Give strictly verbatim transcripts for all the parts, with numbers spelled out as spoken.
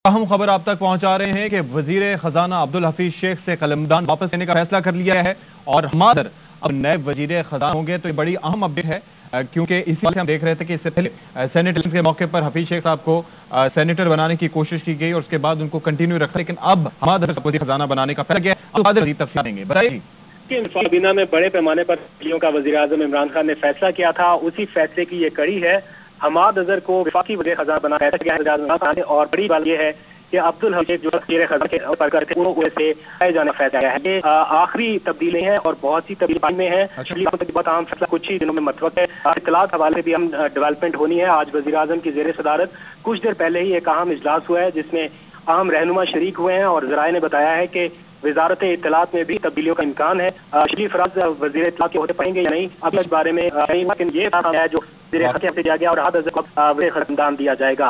اہم خبر آپ تک پہنچا رہے ہیں کہ وزیر خزانہ عبدالحفیظ شیخ سے قلمدان واپس لینے کا فیصلہ کر لیا ہے اور ہمارا اب نئے وزیر خزانہ ہوں گے، تو یہ بڑی اہم اپڈیٹ ہے کیونکہ اسی وجہ سے ہم دیکھ رہے تھے کہ اس سے پہلے سینیٹ الیکشن کے موقع پر حفیظ شیخ صاحب کو سینیٹر بنانے کی کوشش کی گئی اور اس کے بعد ان کو کنٹینیو رکھا، لیکن اب ہمارا وزیر خزانہ بنانے کا فیصلہ کیا تفصیل دیں گے بتائیے۔ کابینہ میں بڑے پیمانے پر کا وزیر اعظم عمران خان نے فیصلہ کیا تھا، اسی فیصلے کی یہ کڑی ہے۔ حماد اظہر کو وفاقی وزیر خزانہ بنایا گیا اور بڑی بات یہ ہے کہ عبدالحفیظ جو وزیر خزانہ کے اوپر کرتے ہیں انہوں سے آئے جانے فیصلہ ہے۔ یہ آخری تبدیلی ہے اور بہت سی تبدیلی میں ہے، بہت اہم فیصلہ کچھ ہی دنوں میں متوقع ہے۔ اطلاعات حوالے بھی ہم ڈیولپمنٹ ہونی ہے۔ آج وزیر اعظم کی زیر صدارت کچھ دیر پہلے ہی ایک اہم اجلاس ہوا ہے جس میں اہم رہنما شریک ہوئے ہیں اور ذرائع نے بتایا ہے کہ وزارت اطلاعات میں بھی تبدیلیوں کا امکان ہے۔ شریف فراز وزیر اطلاعات کے ہوتے پائیں گے یا نہیں، اب اس بارے میں لیکن یہ ہے جو وزیر خزانہ سے دیا گیا اور حماد اظہر کو وزیر خزانہ دیا جائے گا۔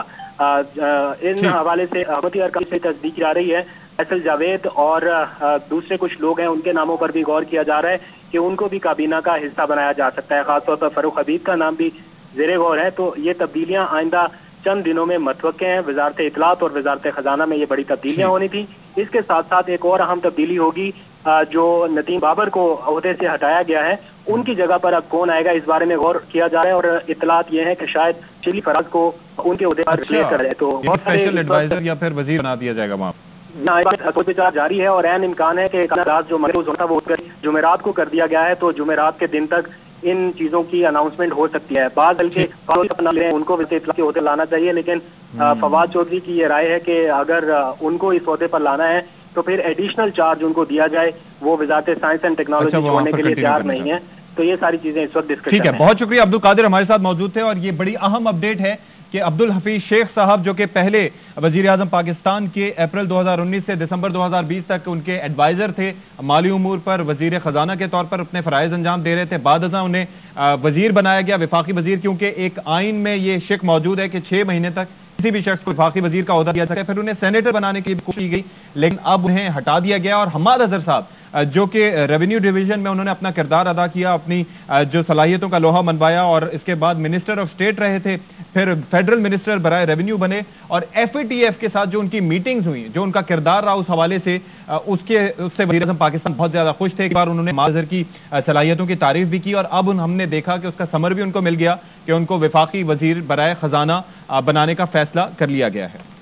ان حوالے سے حکومتی ارکان سے تصدیق کی جا رہی ہے۔ فیصل جاوید اور دوسرے کچھ لوگ ہیں، ان کے ناموں پر بھی غور کیا جا رہا ہے کہ ان کو بھی کابینہ کا حصہ بنایا جا سکتا ہے۔ خاص طور پر فاروق حبیب کا نام بھی زیر غور ہے۔ تو یہ تبدیلیاں آئندہ چند دنوں میں متوقع ہیں۔ وزارت اطلاعات اور وزارت خزانہ میں یہ بڑی تبدیلیاں ہونی تھی۔ اس کے ساتھ ساتھ ایک اور اہم تبدیلی ہوگی، جو نتیم بابر کو عہدے سے ہٹایا گیا ہے ان کی جگہ پر اب کون آئے گا، اس بارے میں غور کیا جا رہا ہے اور اطلاعات یہ ہے کہ شاید شریف فراز کو ان کے عہدے پر ریپلیس کر رہے تو اسپیشل ایڈوائزر یا پھر وزیر بنا دیا جائے گا وہاں جاری ہے اور عین امکان ہے کہ جو محفوظ ہوتا وہ جمعرات کو کر دیا گیا ہے، تو جمعرات کے دن تک ان چیزوں کی اناؤنسمنٹ ہو سکتی ہے۔ بعض بلکہ ان کو اطلاع کے عہدے لانا چاہیے، لیکن فواد چودھری کی یہ رائے ہے کہ اگر ان کو اس عہدے پر لانا ہے تو پھر ایڈیشنل چارج ان کو دیا جائے، وہ وزارت سائنس اینڈ ٹیکنالوجی چھوڑنے کے لیے تیار نہیں ہے۔ تو یہ ساری چیزیں اس وقت ڈسکشن ٹھیک ہے، بہت شکریہ عبد القادر ہمارے ساتھ موجود تھے اور یہ بڑی اہم اپڈیٹ ہے کہ عبدالحفیظ شیخ صاحب جو کہ پہلے وزیر اعظم پاکستان کے اپریل دو ہزار انیس سے دسمبر دو ہزار بیس تک ان کے ایڈوائزر تھے مالی امور پر، وزیر خزانہ کے طور پر اپنے فرائض انجام دے رہے تھے، بعد ازاں انہیں وزیر بنایا گیا، وفاقی وزیر، کیونکہ ایک آئین میں یہ شک موجود ہے کہ چھ مہینے تک کسی بھی شخص کو وفاقی وزیر کا عہدہ دیا سکتا ہے۔ پھر انہیں سینیٹر بنانے کی کوشش کی گئی لیکن اب انہیں ہٹا دیا گیا اور حماد اظہر صاحب جو کہ ریونیو ڈویژن میں انہوں نے اپنا کردار ادا کیا، اپنی جو صلاحیتوں کا لوہا منوایا اور اس کے بعد منسٹر آف اسٹیٹ رہے تھے، پھر فیڈرل منسٹر برائے ریونیو بنے اور ایف اے ٹی ایف کے ساتھ جو ان کی میٹنگز ہوئی، جو ان کا کردار رہا اس حوالے سے اس کے اس سے وزیر اعظم پاکستان بہت زیادہ خوش تھے۔ ایک بار انہوں نے حماد اظہر کی صلاحیتوں کی تعریف بھی کی اور اب ہم نے دیکھا کہ اس کا ثمر بھی ان کو مل گیا کہ ان کو وفاقی وزیر برائے خزانہ بنانے کا فیصلہ کر لیا گیا ہے۔